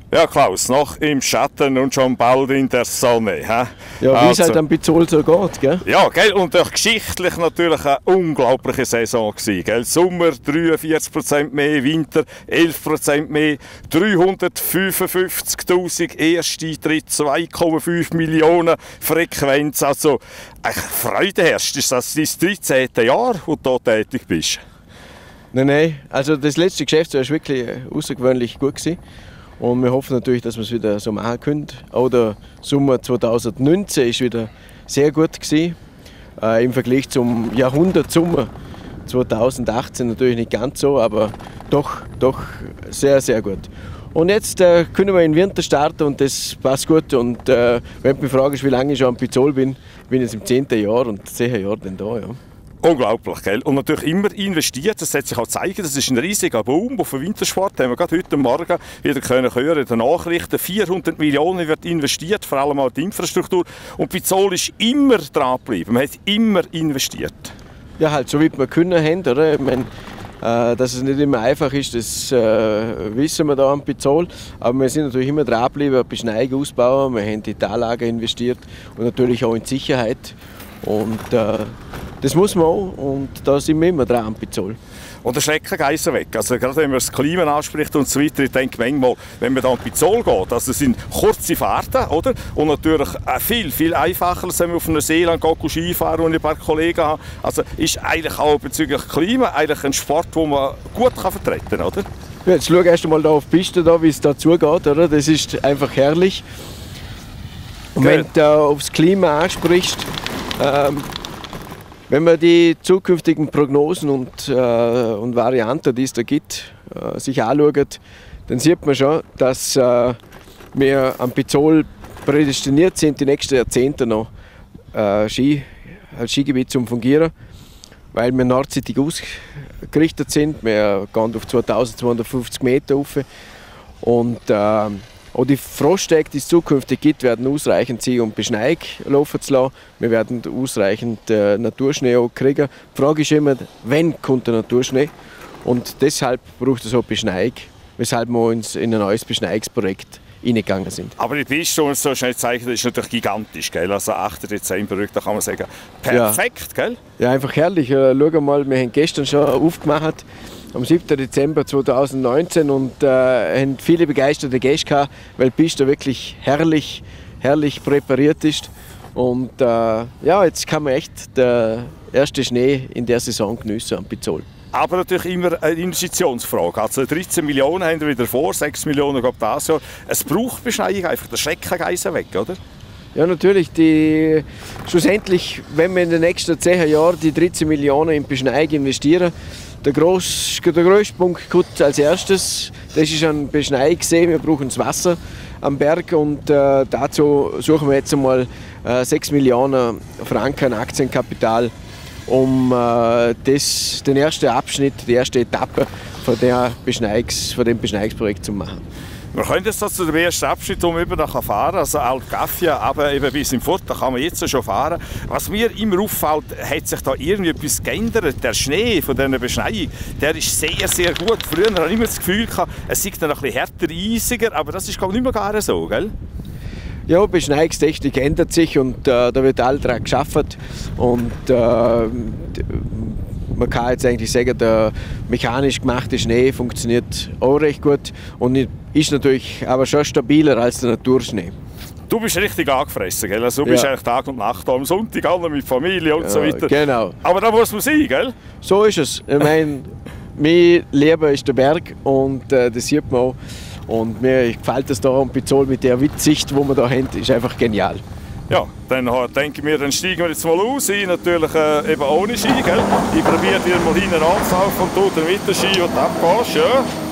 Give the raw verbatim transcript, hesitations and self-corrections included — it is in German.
Ja, Klaus, noch im Schatten und schon bald in der Sonne. He? Ja, wie also, es halt am Pizzol so geht, gell? Ja, gell? Und auch geschichtlich natürlich eine unglaubliche Saison gewesen, gell? Sommer dreiundvierzig Prozent mehr, Winter elf Prozent mehr, dreihundertfünfundfünfzigtausend erste Eintritte, zwei Komma fünf Millionen Frequenz. Also, Freude herrscht. Ist das dein dreizehnte Jahr, wo du hier tätig bist? Nein, nein. Also das letzte Geschäftsjahr war wirklich außergewöhnlich gut gewesen. Und wir hoffen natürlich, dass wir es wieder so machen können. Auch der Sommer zweitausendneunzehn war wieder sehr gut gewesen. Äh, Im Vergleich zum Jahrhundertsommer zweitausendachtzehn natürlich nicht ganz so, aber doch, doch sehr, sehr gut. Und jetzt äh, können wir in den Winter starten und das passt gut. Und äh, wenn du mich fragst, wie lange ich schon am Pizzol bin, bin ich jetzt im zehnten Jahr und zehn Jahre dann da. Ja. Unglaublich, gell? Und natürlich immer investiert, das hat sich auch gezeigt, das ist ein riesiger Boom auf den Wintersport. Da haben wir gerade heute Morgen wieder können hören in den Nachrichten. vierhundert Millionen wird investiert, vor allem auch die Infrastruktur. Und Pizzol ist immer dran geblieben, man hat immer investiert. Ja, halt so wie wir können haben, oder? Ich meine, äh, dass es nicht immer einfach ist, das äh, wissen wir da am Pizzol. Aber wir sind natürlich immer dran geblieben, Beschneiung ausbauen, wir haben in die Anlage investiert und natürlich auch in die Sicherheit. Und äh, das muss man auch und da sind wir immer dran am Pizzol. Und der Schrecken geht weg. Also gerade wenn man das Klima anspricht und so weiter, ich denke manchmal, wenn man da am Pizzol geht, also das sind kurze Fahrten, oder? Und natürlich viel, viel einfacher, als wenn man auf einer Seeland geht, Skifahren und ein paar Kollegen haben. Also ist eigentlich auch bezüglich Klima eigentlich ein Sport, den man gut kann vertreten kann, oder? Ja, jetzt schau erst einmal da auf die Piste, da, wie es da zugeht, oder? Das ist einfach herrlich. Und wenn du äh, aufs Klima ansprichst, ähm, wenn man die zukünftigen Prognosen und, äh, und Varianten, die es da gibt, äh, sich anschaut, dann sieht man schon, dass äh, wir am Pizzol prädestiniert sind, die nächsten Jahrzehnte noch äh, Ski, als Skigebiet zu fungieren, weil wir nordseitig ausgerichtet sind. Wir gehen auf zweitausendzweihundertfünfzig Meter rauf und äh, auch die Froststege, die es zukünftig gibt, werden ausreichend sein, um Beschneiung laufen zu lassen. Wir werden ausreichend äh, Naturschnee auch kriegen. Die Frage ist immer, wann kommt der Naturschnee? Und deshalb braucht es auch Beschneiung, weshalb wir uns in ein neues Beschneiungsprojekt hineingegangen sind. Aber die Piste, die uns so schnell zeichnet, ist natürlich gigantisch. Gell? Also achter Dezember, da kann man sagen, perfekt. Ja, gell? Ja, einfach herrlich. Äh, schau mal, wir haben gestern schon aufgemacht, am siebten Dezember zweitausendneunzehn und äh, haben viele begeisterte Gäste gehabt, weil die Piste wirklich herrlich, herrlich präpariert ist. Und äh, ja, jetzt kann man echt den ersten Schnee in der Saison geniessen am Pizzol. Aber natürlich immer eine Investitionsfrage. Also dreizehn Millionen haben wir wieder vor, sechs Millionen gab das Jahr. Es braucht Beschneiung, einfach der Schrecken geht weg, oder? Ja, natürlich. Die, schlussendlich, wenn wir in den nächsten zehn Jahren die dreizehn Millionen in Beschneiung investieren, der, gross, der grösste Punkt kommt als erstes. Das ist ein Beschneiungssee. Wir brauchen das Wasser am Berg und äh, dazu suchen wir jetzt einmal äh, sechs Millionen Franken Aktienkapital, um äh, das, den ersten Abschnitt, die erste Etappe von, der Beschneiungs, von dem Beschneiungsprojekt zu machen. Wir können jetzt zu dem ersten Abschnitt um über nachher fahren, also Alpgafia, aber eben bis in Furt, da kann man jetzt schon fahren. Was mir immer auffällt, hat sich da irgendwie etwas geändert. Der Schnee von dieser Beschneiung, der ist sehr, sehr gut. Früher hatte ich immer das Gefühl, es sei dann ein bisschen härter, eisiger, aber das ist glaube ich nicht mehr gar so, gell? Ja, die Beschneiungstechnik ändert sich und äh, da wird all daran geschaffen. Und äh, man kann jetzt eigentlich sagen, der mechanisch gemachte Schnee funktioniert auch recht gut und ist natürlich aber schon stabiler als der Naturschnee. Du bist richtig angefressen, gell? Also du bist ja eigentlich Tag und Nacht da, am Sonntag alle mit Familie und ja, so weiter. Genau. Aber da muss man sein, gell? So ist es. Ich meine, mein Leben ist der Berg und äh, das sieht man auch. Und mir gefällt es da am Pizzol mit der Sicht, die wir hier haben, ist einfach genial. Ja, dann denke ich mir, dann steigen wir jetzt mal aus. Ich natürlich äh, eben ohne Ski, gell? Ich probiere dir mal hinten anzulaufen und du dann mit dem Ski und abgehst, ja.